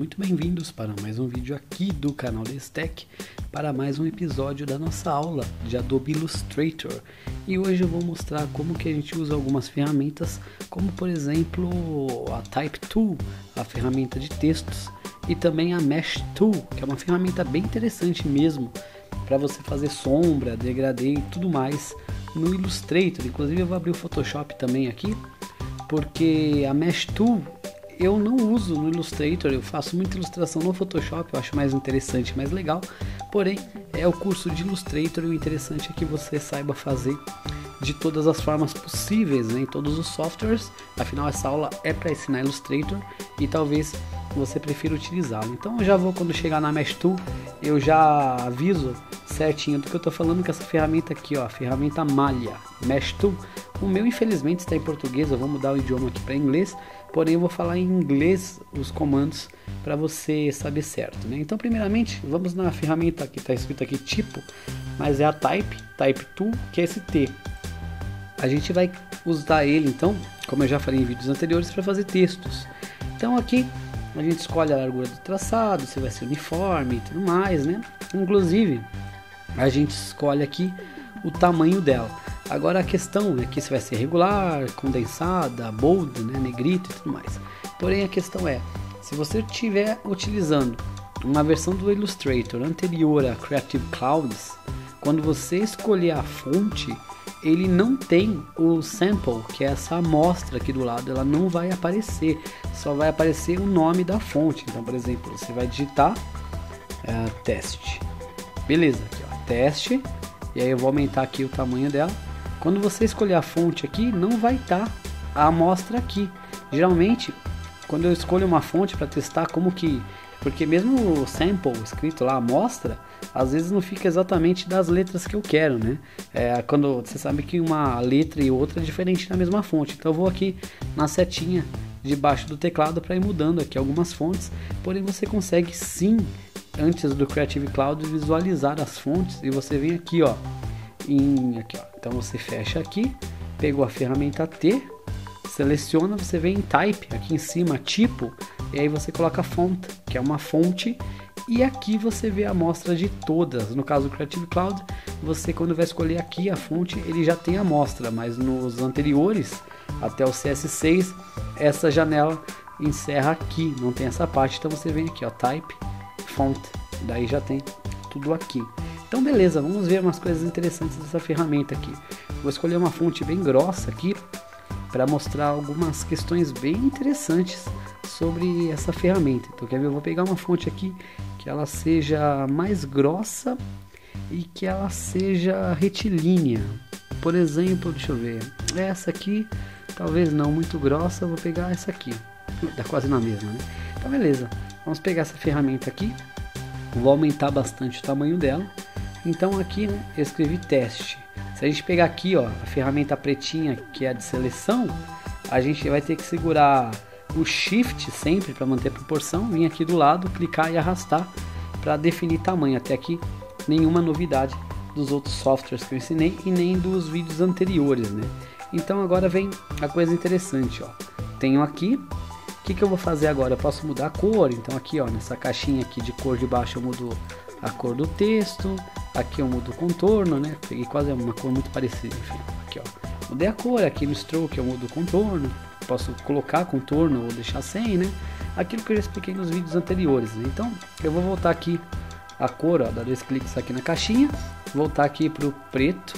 muito bem-vindos para mais um vídeo aqui do canal Destech, para mais um episódio da nossa aula de Adobe Illustrator. E hoje eu vou mostrar como que a gente usa algumas ferramentas, como por exemplo a Type Tool, a ferramenta de textos, e também a Mesh Tool, que é uma ferramenta bem interessante mesmo, para você fazer sombra, degradê e tudo mais no Illustrator. Inclusive eu vou abrir o Photoshop também aqui, porque a Mesh Tool eu não uso no Illustrator, eu faço muita ilustração no Photoshop, eu acho mais interessante, mais legal. Porém, é o curso de Illustrator e o interessante é que você saiba fazer de todas as formas possíveis, né, em todos os softwares. Afinal, essa aula é para ensinar Illustrator e talvez você prefira utilizá-lo. Então, eu já vou, quando chegar na Mesh Tool, eu já aviso certinho do que eu estou falando, com essa ferramenta aqui, ó, a ferramenta malha, Mesh Tool. O meu, infelizmente, está em português, eu vou mudar o idioma aqui para inglês, porém eu vou falar em inglês os comandos para você saber certo, né? Então, primeiramente, vamos na ferramenta que está escrito aqui tipo, mas é a Type Tool, que é esse T. A gente vai usar ele, então, como eu já falei em vídeos anteriores, para fazer textos. Então, aqui a gente escolhe a largura do traçado, se vai ser uniforme e tudo mais, né? Inclusive, a gente escolhe aqui o tamanho dela. Agora a questão é que se vai ser regular, condensada, bold, né, negrito e tudo mais. Porém a questão é, se você estiver utilizando uma versão do Illustrator anterior a Creative Clouds, quando você escolher a fonte, ele não tem o sample, que é essa amostra aqui do lado, ela não vai aparecer, só vai aparecer o nome da fonte. Então, por exemplo, você vai digitar teste, beleza, aqui ó, teste, e aí eu vou aumentar aqui o tamanho dela. Quando você escolher a fonte aqui, não vai estar a amostra aqui. Geralmente, quando eu escolho uma fonte para testar como que... Porque mesmo o sample escrito lá, amostra, às vezes não fica exatamente das letras que eu quero, né? Quando você sabe que uma letra e outra é diferente na mesma fonte. Então eu vou aqui na setinha debaixo do teclado para ir mudando aqui algumas fontes. Porém você consegue sim, antes do Creative Cloud, visualizar as fontes. E você vem aqui, ó. Aqui, ó. Então você fecha aqui, pegou a ferramenta T, seleciona, você vem em Type, aqui em cima, tipo, e aí você coloca Font, que é uma fonte, e aqui você vê a amostra de todas. No caso do Creative Cloud, você quando vai escolher aqui a fonte, ele já tem a amostra, mas nos anteriores, até o CS6, essa janela encerra aqui, não tem essa parte, então você vem aqui, ó, Type, Font, daí já tem tudo aqui. Então beleza, vamos ver umas coisas interessantes dessa ferramenta aqui. Vou escolher uma fonte bem grossa aqui para mostrar algumas questões bem interessantes sobre essa ferramenta. Então quer ver, eu vou pegar uma fonte aqui que ela seja mais grossa e que ela seja retilínea. Por exemplo, deixa eu ver, essa aqui talvez não muito grossa, eu vou pegar essa aqui, dá quase na mesma, né? Então beleza, vamos pegar essa ferramenta aqui, vou aumentar bastante o tamanho dela. Então aqui, né, eu escrevi teste. Se a gente pegar aqui, ó, a ferramenta pretinha, que é a de seleção, a gente vai ter que segurar o Shift sempre para manter a proporção, vir aqui do lado, clicar e arrastar para definir tamanho. Até aqui nenhuma novidade dos outros softwares que eu ensinei e nem dos vídeos anteriores, né? Então agora vem a coisa interessante, ó. Tenho aqui, o que eu vou fazer agora? Eu posso mudar a cor. Então aqui, ó, nessa caixinha aqui de cor de baixo eu mudo a cor do texto. Aqui eu mudo o contorno, né? Peguei quase uma cor muito parecida, enfim. Aqui, ó, mudei a cor. Aqui no Stroke eu mudo o contorno. Posso colocar contorno ou deixar sem, né? Aquilo que eu já expliquei nos vídeos anteriores, né? Então eu vou voltar aqui a cor, ó, dar 2 cliques aqui na caixinha, voltar aqui pro preto,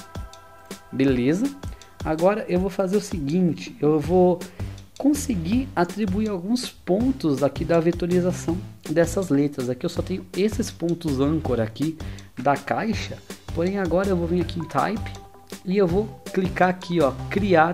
beleza? Agora eu vou fazer o seguinte, eu vou conseguir atribuir alguns pontos aqui da vetorização dessas letras. Aqui eu só tenho esses pontos âncora aqui da caixa, porém agora eu vou vir aqui em Type e eu vou clicar aqui, ó, criar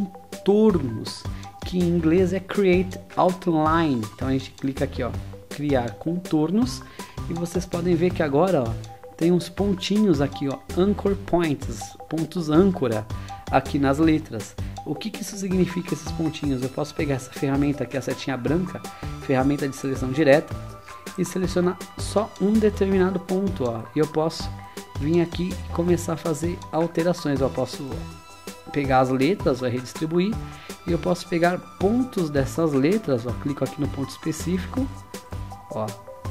contornos, que em inglês é Create Outline. Então a gente clica aqui, ó, criar contornos, e vocês podem ver que agora, ó, tem uns pontinhos aqui, ó, anchor points, pontos âncora aqui nas letras. O que isso significa, esses pontinhos? Eu posso pegar essa ferramenta aqui, a setinha branca, ferramenta de seleção direta, e selecionar só um determinado ponto, ó, e eu posso vir aqui e começar a fazer alterações. Eu posso pegar as letras, vai redistribuir, e eu posso pegar pontos dessas letras, ó, clico aqui no ponto específico, ó.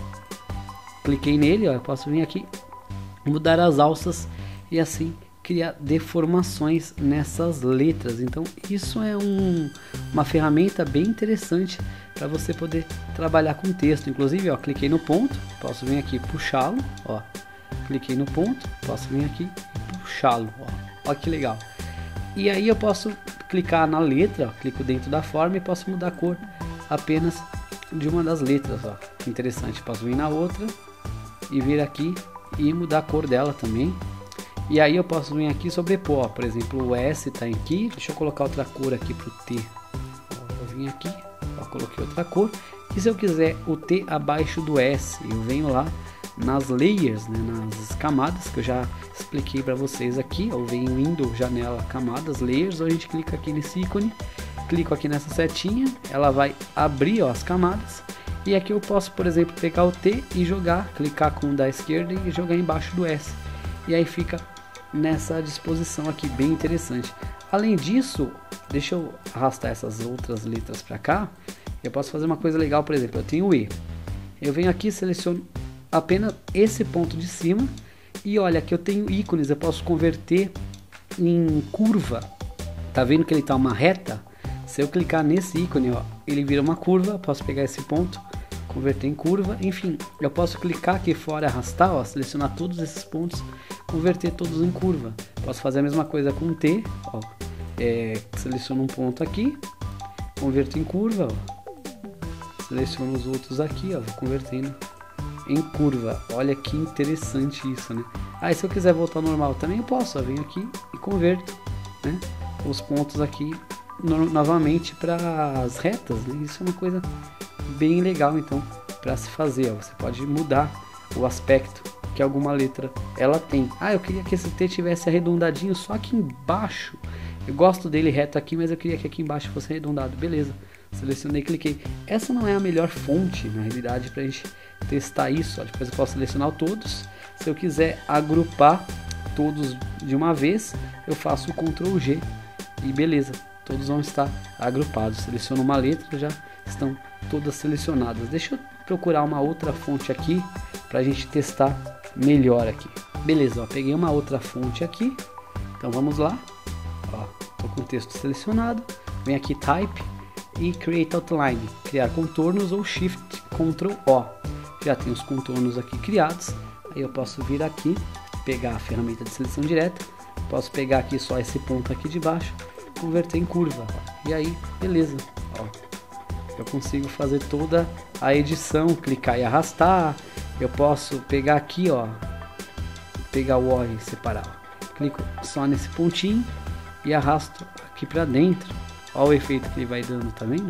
Cliquei nele, ó, eu posso vir aqui, mudar as alças e assim criar deformações nessas letras. Então isso é uma ferramenta bem interessante para você poder trabalhar com texto. Inclusive, ó, cliquei no ponto, posso vir aqui puxá-lo, ó. Cliquei no ponto, posso vir aqui e puxá-lo, ó. Ó que legal. E aí eu posso clicar na letra, ó, clico dentro da forma e posso mudar a cor apenas de uma das letras, ó. Que interessante, posso vir na outra e vir aqui e mudar a cor dela também. E aí eu posso vir aqui sobrepor, ó, por exemplo, o S tá aqui, deixa eu colocar outra cor aqui pro T. Ó, eu vim aqui, ó, coloquei outra cor. E se eu quiser o T abaixo do S, eu venho lá nas layers, né, nas camadas que eu já expliquei para vocês aqui. Eu venho em Windows, janela, camadas, layers, a gente clica aqui nesse ícone, clico aqui nessa setinha, ela vai abrir, ó, as camadas. E aqui eu posso, por exemplo, pegar o T e jogar, clicar com o da esquerda e jogar embaixo do S. E aí fica nessa disposição aqui, bem interessante. Além disso, deixa eu arrastar essas outras letras para cá. Eu posso fazer uma coisa legal, por exemplo, eu tenho o E. Eu venho aqui, seleciono apenas esse ponto de cima. E olha, aqui eu tenho ícones, eu posso converter em curva. Tá vendo que ele tá uma reta? Se eu clicar nesse ícone, ó, ele vira uma curva. Posso pegar esse ponto, converter em curva. Enfim, eu posso clicar aqui fora e arrastar, ó, selecionar todos esses pontos, converter todos em curva. Posso fazer a mesma coisa com o T, ó, seleciono um ponto aqui, converto em curva, ó, seleciono os outros aqui, ó, vou convertendo em curva. Olha que interessante isso, né? Aí se eu quiser voltar ao normal também eu posso, ó, venho aqui e converto, né, os pontos aqui novamente para as retas, né? Isso é uma coisa bem legal, então, para se fazer, ó. Você pode mudar o aspecto que alguma letra ela tem. Ah, eu queria que esse T tivesse arredondadinho só aqui embaixo. Eu gosto dele reto aqui, mas eu queria que aqui embaixo fosse arredondado. Beleza, selecionei, cliquei. Essa não é a melhor fonte, na realidade, para a gente testar isso, ó. Depois eu posso selecionar todos. Se eu quiser agrupar todos de uma vez, eu faço o Ctrl G e beleza, todos vão estar agrupados. Seleciono uma letra, já estão todas selecionadas. Deixa eu procurar uma outra fonte aqui para a gente testar melhor aqui. Beleza, ó, peguei uma outra fonte aqui. Então vamos lá. Ó, tô com o texto selecionado. Vem aqui Type e Create Outline, criar contornos, ou Shift Ctrl O. Já tem os contornos aqui criados. Aí eu posso vir aqui, pegar a ferramenta de seleção direta. Posso pegar aqui só esse ponto aqui de baixo, converter em curva. Ó. E aí, beleza. Ó, eu consigo fazer toda a edição, clicar e arrastar. Eu posso pegar aqui, ó, pegar o O e separar. Clico só nesse pontinho e arrasto aqui para dentro. Olha o efeito que ele vai dando, tá vendo?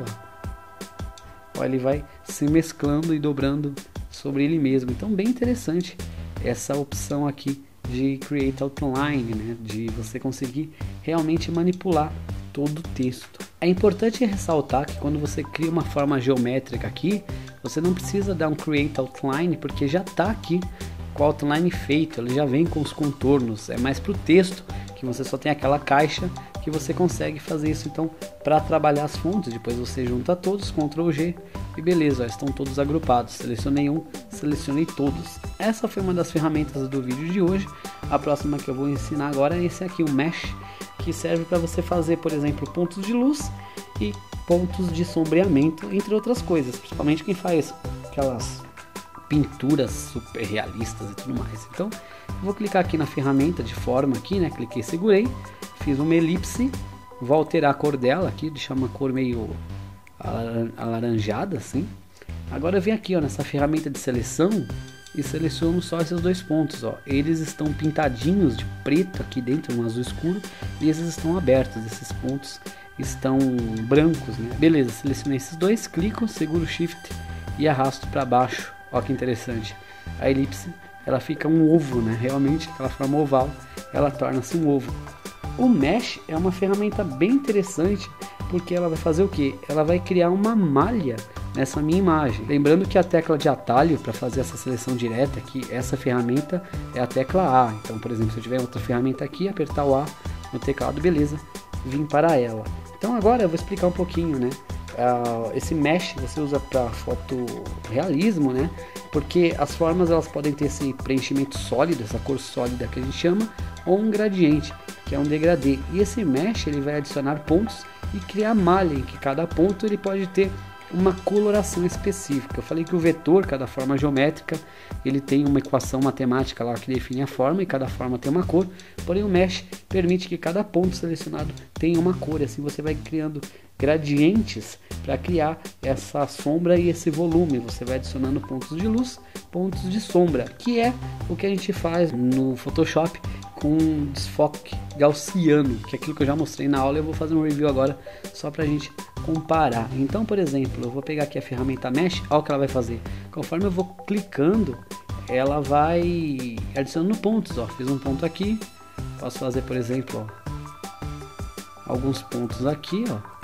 Ó, ele vai se mesclando e dobrando sobre ele mesmo. Então, bem interessante essa opção aqui de Create Outline, né? De você conseguir realmente manipular todo o texto. É importante ressaltar que quando você cria uma forma geométrica aqui, você não precisa dar um Create Outline, porque já está aqui com o outline feito, ele já vem com os contornos. É mais para o texto, que você só tem aquela caixa, que você consegue fazer isso. Então, para trabalhar as fontes, depois você junta todos, Ctrl G e beleza, ó, estão todos agrupados. Selecionei um, selecionei todos. Essa foi uma das ferramentas do vídeo de hoje. A próxima que eu vou ensinar agora é esse aqui, o Mesh, que serve para você fazer, por exemplo, pontos de luz e pontos de sombreamento, entre outras coisas, principalmente quem faz aquelas pinturas super realistas e tudo mais. Então, eu vou clicar aqui na ferramenta de forma aqui, né? Cliquei, segurei, fiz uma elipse, vou alterar a cor dela aqui, deixar uma cor meio alaranjada assim. Agora eu venho aqui, ó, nessa ferramenta de seleção e seleciono só esses dois pontos, ó. Eles estão pintadinhos de preto aqui dentro, um azul escuro, e esses estão abertos, esses pontos estão brancos, né? Beleza, selecionei esses dois, clico, seguro o Shift e arrasto para baixo. Ó que interessante, a elipse ela fica um ovo, né? Realmente aquela forma oval, ela torna-se um ovo. O Mesh é uma ferramenta bem interessante, porque ela vai fazer o que? Ela vai criar uma malha nessa minha imagem. Lembrando que a tecla de atalho para fazer essa seleção direta aqui, essa ferramenta é a tecla A. Então, por exemplo, se eu tiver outra ferramenta aqui, apertar o A no teclado, beleza, vim para ela. Então agora eu vou explicar um pouquinho, né, esse mesh você usa para fotorrealismo, né? Porque as formas elas podem ter esse preenchimento sólido, essa cor sólida que a gente chama, ou um gradiente, que é um degradê. E esse mesh ele vai adicionar pontos e criar malha, em que cada ponto ele pode ter uma coloração específica. Eu falei que o vetor, cada forma geométrica, ele tem uma equação matemática lá que define a forma e cada forma tem uma cor, porém o mesh permite que cada ponto selecionado tenha uma cor, e assim você vai criando gradientes para criar essa sombra e esse volume. Você vai adicionando pontos de luz, pontos de sombra, que é o que a gente faz no Photoshop com desfoque gaussiano, que é aquilo que eu já mostrei na aula. Eu vou fazer um review agora só para a gente comparar. Então, por exemplo, eu vou pegar aqui a ferramenta Mesh, olha o que ela vai fazer. Conforme eu vou clicando, ela vai adicionando pontos, ó. Fiz um ponto aqui, posso fazer, por exemplo, ó, alguns pontos aqui, ó.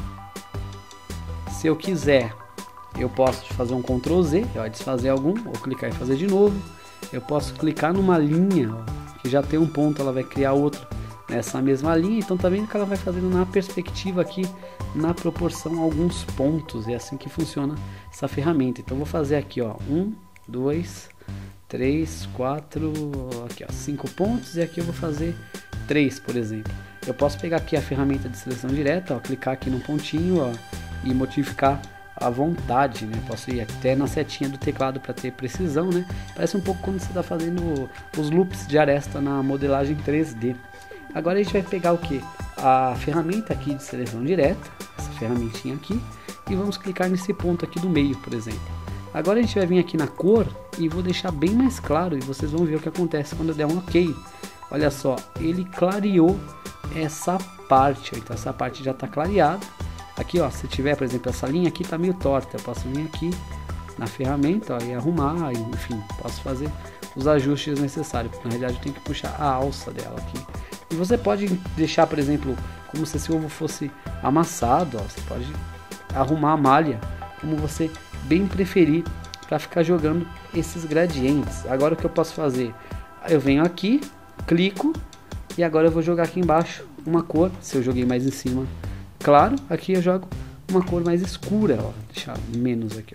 Se eu quiser, eu posso fazer um Ctrl Z, ó, desfazer algum, ou clicar e fazer de novo. Eu posso clicar numa linha, ó, que já tem um ponto, ela vai criar outro nessa mesma linha. Então tá vendo que ela vai fazendo na perspectiva aqui, na proporção, alguns pontos. É assim que funciona essa ferramenta. Então vou fazer aqui, ó, 1, 2, 3, 4, aqui, ó, 5 pontos, e aqui eu vou fazer 3, por exemplo. Eu posso pegar aqui a ferramenta de seleção direta, ó, clicar aqui no pontinho, ó, e modificar à vontade, né? Posso ir até na setinha do teclado para ter precisão, né? Parece um pouco quando você está fazendo os loops de aresta na modelagem 3D. Agora a gente vai pegar o que? A ferramenta aqui de seleção direta, essa ferramentinha aqui, e vamos clicar nesse ponto aqui do meio, por exemplo. Agora a gente vai vir aqui na cor e vou deixar bem mais claro, e vocês vão ver o que acontece quando eu der um OK. Olha só, ele clareou essa parte, então essa parte já está clareada. Aqui, ó, se tiver, por exemplo, essa linha aqui tá meio torta, eu posso vir aqui na ferramenta, ó, e arrumar, enfim, posso fazer os ajustes necessários. Na realidade eu tenho que puxar a alça dela aqui. E você pode deixar, por exemplo, como se esse ovo fosse amassado, ó, você pode arrumar a malha como você bem preferir para ficar jogando esses gradientes. Agora o que eu posso fazer? Eu venho aqui, clico, e agora eu vou jogar aqui embaixo uma cor. Se eu joguei mais em cima, claro, aqui eu jogo uma cor mais escura, ó, deixar menos aqui,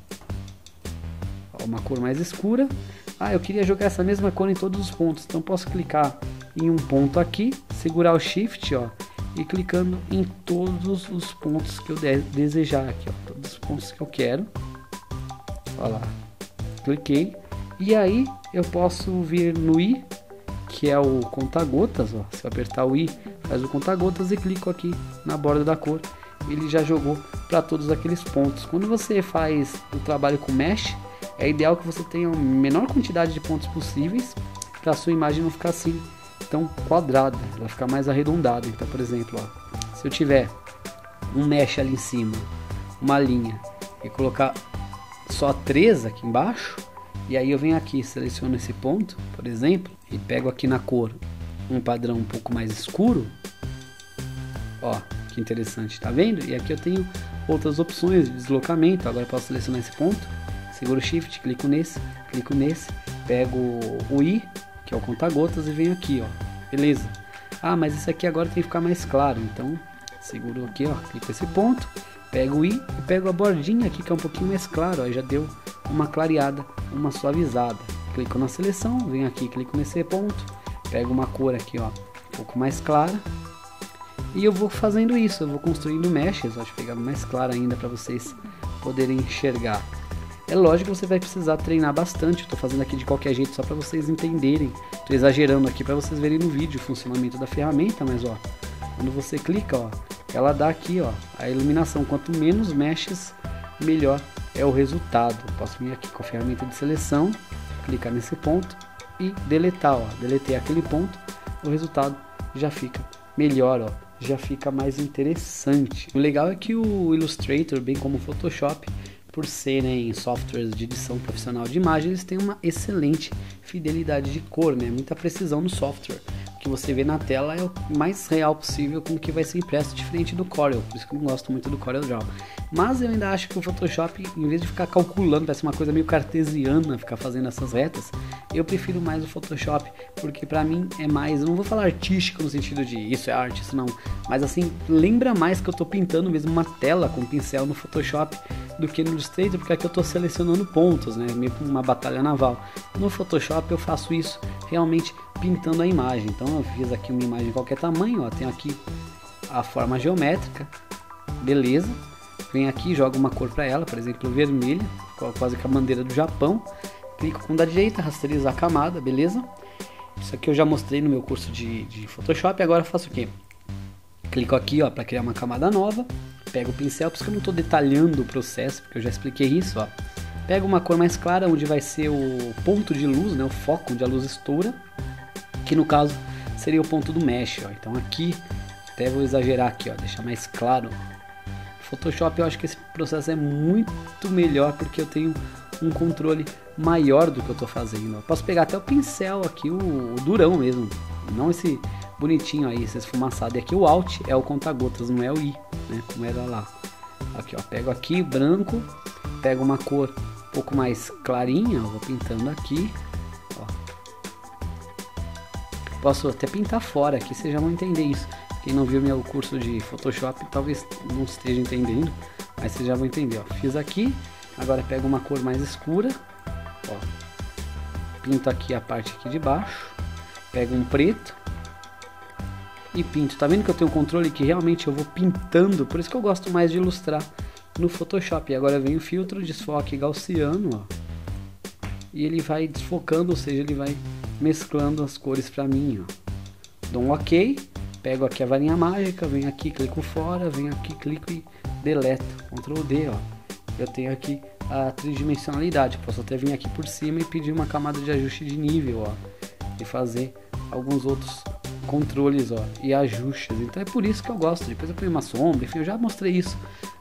ó, uma cor mais escura. Eu queria jogar essa mesma cor em todos os pontos, então posso clicar em um ponto aqui, segurar o Shift, ó, e clicando em todos os pontos que eu desejar aqui, ó, todos os pontos que eu quero. Olha lá, cliquei, e aí eu posso vir no I, que é o conta-gotas, ó. Se eu apertar o I, faz o conta-gotas, e clico aqui na borda da cor, ele já jogou para todos aqueles pontos. Quando você faz o trabalho com Mesh, é ideal que você tenha a menor quantidade de pontos possíveis, para a sua imagem não ficar assim tão quadrada, ela ficar mais arredondada. Então, por exemplo, ó, se eu tiver um Mesh ali em cima, uma linha, e colocar só 3 aqui embaixo, e aí eu venho aqui, seleciono esse ponto, por exemplo, e pego aqui na cor um padrão um pouco mais escuro, ó, que interessante, tá vendo? E aqui eu tenho outras opções de deslocamento. Agora eu posso selecionar esse ponto, seguro o Shift, clico nesse, pego o I, que é o conta-gotas, e venho aqui, ó, beleza. Mas isso aqui agora tem que ficar mais claro, então seguro aqui, ó, clico nesse ponto, pego o I e pego a bordinha aqui, que é um pouquinho mais claro, ó, já deu uma clareada, uma suavizada. Clico na seleção, venho aqui, clico nesse ponto, pego uma cor aqui, ó, um pouco mais clara, e eu vou fazendo isso, eu vou construindo meshes, deixa eu pegar mais claro ainda para vocês poderem enxergar. É lógico que você vai precisar treinar bastante, eu tô fazendo aqui de qualquer jeito só para vocês entenderem, tô exagerando aqui para vocês verem no vídeo o funcionamento da ferramenta, mas ó, quando você clica, ó, ela dá aqui, ó, a iluminação. Quanto menos meshes, melhor é o resultado. Posso vir aqui com a ferramenta de seleção, clicar nesse ponto e deletar, ó, deletei aquele ponto, o resultado já fica melhor, ó, já fica mais interessante. O legal é que o Illustrator, bem como o Photoshop, por serem softwares de edição profissional de imagem, eles têm uma excelente fidelidade de cor, né? Muita precisão no software. O que você vê na tela é o mais real possível com o que vai ser impresso, diferente do Corel. Por isso que eu não gosto muito do Corel Draw. Mas eu ainda acho que o Photoshop, em vez de ficar calculando, parece uma coisa meio cartesiana, ficar fazendo essas retas, eu prefiro mais o Photoshop, porque pra mim é mais, eu não vou falar artístico no sentido de isso é arte, isso não, mas assim, lembra mais que eu tô pintando mesmo uma tela com pincel no Photoshop do que no Illustrator, porque aqui eu tô selecionando pontos, né, meio como uma batalha naval. No Photoshop eu faço isso realmente pintando a imagem. Então eu fiz aqui uma imagem de qualquer tamanho, ó, tenho aqui a forma geométrica, beleza. Venho aqui, jogo uma cor para ela, por exemplo, vermelha, quase que a bandeira do Japão. Clico com o da direita, rasterizar a camada, beleza? Isso aqui eu já mostrei no meu curso de Photoshop. Agora eu faço o quê? Clico aqui, ó, para criar uma camada nova. Pego o pincel, por isso que eu não estou detalhando o processo, porque eu já expliquei isso, ó. Pego uma cor mais clara, onde vai ser o ponto de luz, né, o foco, onde a luz estoura, que no caso seria o ponto do mesh, ó. Então aqui, até vou exagerar aqui, ó, deixar mais claro. Photoshop, eu acho que esse processo é muito melhor, porque eu tenho um controle maior do que eu estou fazendo. Eu posso pegar até o pincel aqui, o durão mesmo, não esse bonitinho aí, esse esfumaçado. E aqui o Alt é o conta-gotas, não é o I, né, como era lá. Aqui, ó, pego aqui branco, pego uma cor um pouco mais clarinha, ó, vou pintando aqui, ó. Posso até pintar fora aqui, vocês já vão entender isso. Quem não viu meu curso de Photoshop talvez não esteja entendendo, mas vocês já vão entender, ó. Fiz aqui, agora pego uma cor mais escura, ó. Pinto aqui a parte aqui de baixo, pego um preto e pinto. Tá vendo que eu tenho um controle que realmente eu vou pintando, por isso que eu gosto mais de ilustrar no Photoshop. E agora vem o filtro, desfoque gaussiano, ó. E ele vai desfocando, ou seja, ele vai mesclando as cores pra mim, ó. Dou um OK. Pego aqui a varinha mágica, venho aqui, clico fora, venho aqui, clico e deleto, Ctrl D, ó. Eu tenho aqui a tridimensionalidade, posso até vir aqui por cima e pedir uma camada de ajuste de nível, ó, e fazer alguns outros controles, ó, e ajustes. Então é por isso que eu gosto. Depois eu ponho uma sombra, enfim, eu já mostrei isso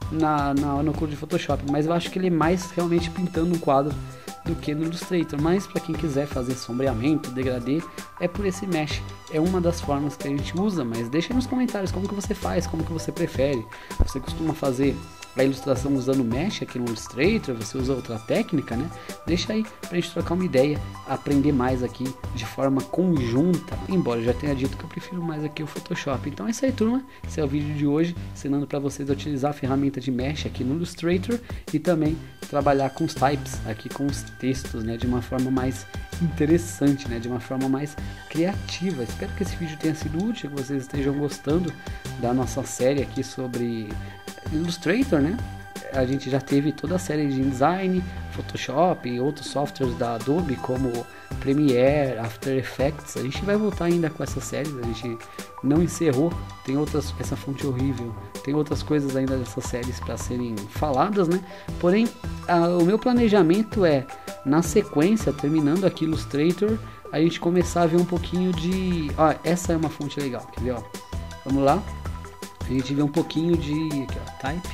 no curso de Photoshop, mas eu acho que ele é mais realmente pintando um quadro do que no Illustrator. Mas para quem quiser fazer sombreamento, degradê, é por esse mesh. É uma das formas que a gente usa, mas deixa aí nos comentários como que você faz, como que você prefere. Você costuma fazer a ilustração usando mesh aqui no Illustrator, você usa outra técnica, né? Deixa aí pra gente trocar uma ideia, aprender mais aqui de forma conjunta, embora eu já tenha dito que eu prefiro mais aqui o Photoshop. Então é isso aí, turma, esse é o vídeo de hoje, ensinando para vocês a utilizar a ferramenta de mesh aqui no Illustrator e também trabalhar com os types, aqui com os textos, né, de uma forma mais interessante, né, de uma forma mais criativa. Espero que esse vídeo tenha sido útil, que vocês estejam gostando da nossa série aqui sobre Illustrator, né? A gente já teve toda a série de InDesign, Photoshop e outros softwares da Adobe como Premiere, After Effects. A gente vai voltar ainda com essa série, a gente não encerrou, tem outras, essa fonte horrível, tem outras coisas ainda dessas séries para serem faladas, né? Porém, o meu planejamento é, na sequência, terminando aqui Illustrator, a gente começar a ver um pouquinho de... Ó, essa é uma fonte legal, quer ver, ó? Vamos lá. A gente vê um pouquinho de aqui, ó, type,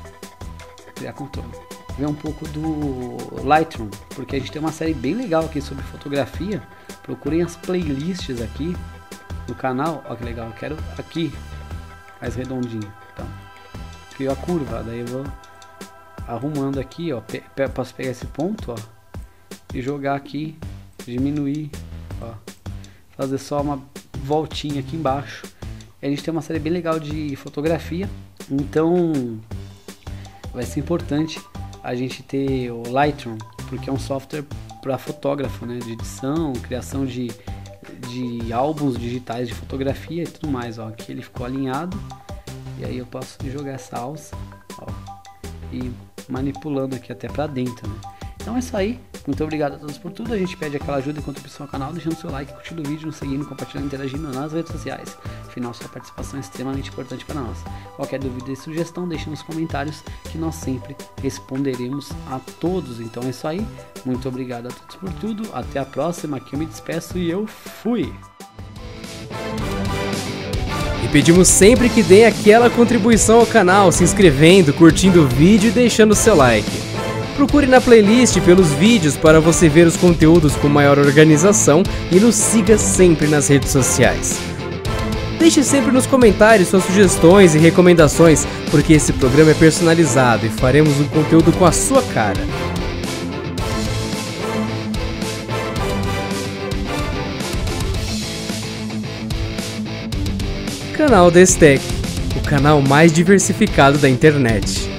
criar contorno, vê um pouco do Lightroom, porque a gente tem uma série bem legal aqui sobre fotografia. Procurem as playlists aqui no canal. Ó que legal, eu quero aqui mais redondinho, então crio a curva, daí eu vou arrumando aqui, ó, posso pegar esse ponto, ó, e jogar aqui, diminuir, ó, fazer só uma voltinha aqui embaixo. A gente tem uma série bem legal de fotografia, então vai ser importante a gente ter o Lightroom, porque é um software para fotógrafo, né, de edição, criação de álbuns digitais de fotografia e tudo mais, ó. Aqui ele ficou alinhado e aí eu posso jogar essa alça, ó, e manipulando aqui até para dentro, né? Então é isso aí, muito obrigado a todos por tudo. A gente pede aquela ajuda e contribuição ao canal, deixando seu like, curtindo o vídeo, nos seguindo, compartilhando, interagindo nas redes sociais. Afinal, sua participação é extremamente importante para nós. Qualquer dúvida e sugestão, deixe nos comentários que nós sempre responderemos a todos. Então é isso aí, muito obrigado a todos por tudo, até a próxima, aqui eu me despeço e eu fui! E pedimos sempre que deem aquela contribuição ao canal, se inscrevendo, curtindo o vídeo e deixando seu like. Procure na playlist pelos vídeos para você ver os conteúdos com maior organização e nos siga sempre nas redes sociais. Deixe sempre nos comentários suas sugestões e recomendações, porque esse programa é personalizado e faremos um conteúdo com a sua cara. Canal Destack, o canal mais diversificado da internet.